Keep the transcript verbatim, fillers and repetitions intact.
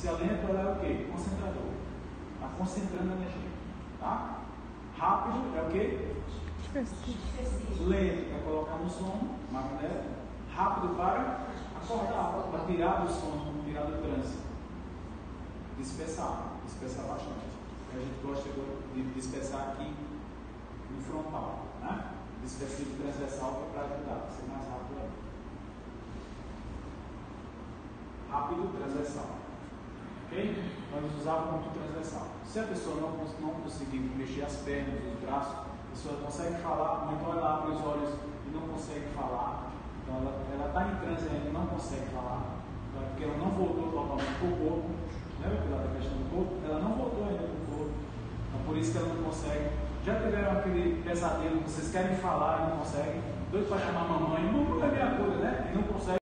Esse lento ela é o quê? Concentrador. Está concentrando a energia. Tá? Rápido é o quê? Lento para colocar no sono, magnético. Rápido para acordar, para tirar do sono, tirar do trânsito. Dispersar, dispersar bastante. A gente gosta de dispersar aqui no frontal, né? Dispersivo transversal para ajudar, ser mais rápido aí. Rápido transversal. Ok? Vamos usar muito transversal. Se a pessoa não, não conseguir mexer as pernas, os braços, a pessoa consegue falar, ou então ela abre os olhos e não consegue falar. Então ela está em transe ainda e não consegue falar. Então, porque ela não voltou totalmente para o corpo. Lembra pela questão do corpo? Ela não voltou ainda para o corpo. Então por isso que ela não consegue. Já tiveram aquele pesadelo, vocês querem falar e não conseguem? Doido para chamar a mamãe, mamãe é minha cura, né? E não consegue.